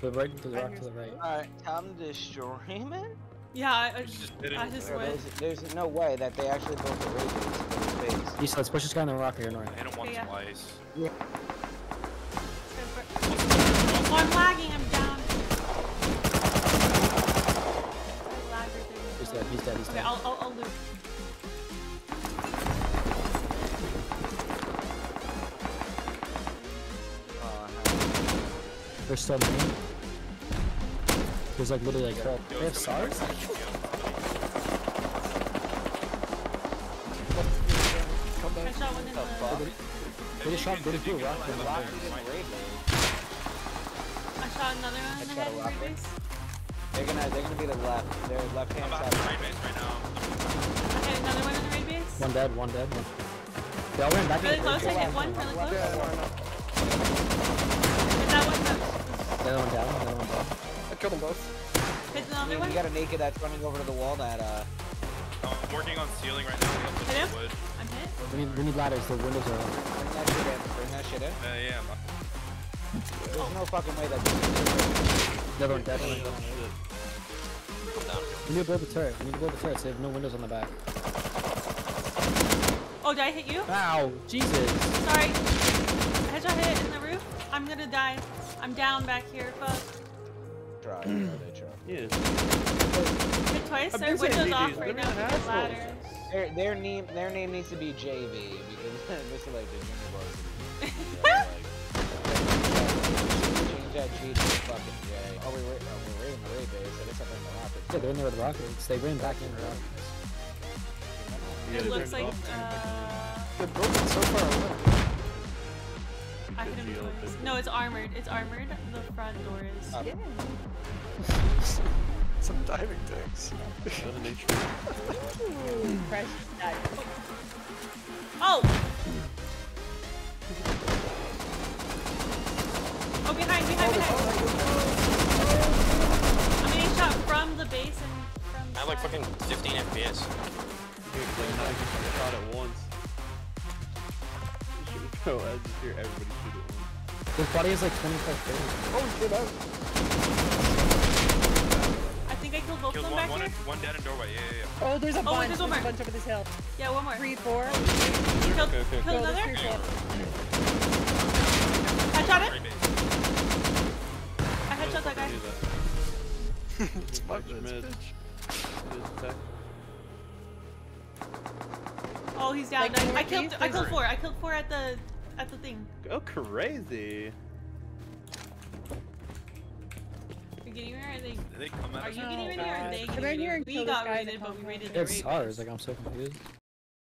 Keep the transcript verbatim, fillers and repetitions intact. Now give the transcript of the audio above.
the right, to the rock, to the right. Alright, time to stream it? Yeah, I, I Just just, did it. I just Yeah, went. there's, there's no way that they actually built the Razer for this base. East, let's push this guy in the rock here, north. I hit him once, Okay, yeah. twice. Yeah. Oh, I'm lagging, I'm down. I lag right there. He's dead, he's dead, he's Okay, dead. I'll, I'll, I'll loop. There's still main. There's like literally like, Yo, they have it's coming SARS? back. I shot one in the... They just shot, they just threw a rock in the rock. I shot another one in the head in the base. They're gonna, they're gonna be the left. They're left I'm hand about side. to raid base right now. I hit another one in the raid base. One dead, one dead. One. They all ran back Really in close, I hit one really close. Hit that one, The other one down, the other one down. I killed them both. hit You, another you one. got a naked that's running over to the wall that, uh... I'm working on ceiling right now. I'm gonna Hit him? put wood. I'm hit. We need, we need ladders, the windows are open. Bring that shit in. Bring that shit in. Uh, yeah, I'm There's no fucking way that this The other one dead, the other one dead. We need to build the turret, we need to build the turret so they have no windows on the back. Oh, did I hit you? Ow! Jesus! Sorry. Headshot hit in the roof. I'm gonna die. I'm down back here. Fuck. try. They try. Yeah. Hit twice. I've Their been saying window's G off Gs, right they're now. not Because assholes. ladders. Their, their name their name needs to be J V because this is like the junior varsity. Change that G to fucking J. Oh, we were, oh, we're raiding the raid base. I guess I'm in the rockets. Yeah, they're in there with the rockets. They ran back in the rockets. Yeah, It they looks turned like. off. Uh, They're broken so far away. I hit him twice. No, it's armored. It's armored. The front door is. Uh, Some diving tanks. Fresh dive. Oh! Oh, behind, behind, behind. I'm getting shot from the base and from the I have like side. fucking fifteen F P S. Shot at once. Bro, I just hear everybody shoot at once. This body is like twenty-five thirty. Oh shit, I... I think I killed both killed of them one, back one, here. in, one dead in doorway. Yeah, yeah, yeah. Oh, there's a Oh, bunch. wait, There's there's one a more. bunch over this hill. Yeah, one more. Three, four. Killed, Okay, okay. killed No, another. there's three, four. I shot Raid him. base. I headshot that guy. It's my bitch. Oh, he's down. Like I, I northeast, killed. I there's killed a- four. I killed four at the at the thing. Go crazy. You're getting here? Are they? Did they come at Are us? you Oh, getting ready or are God. they Come getting in here ready? and We kill got this guy in the raided, but we compound. raided They the have raid SARS, base. like I'm so confused.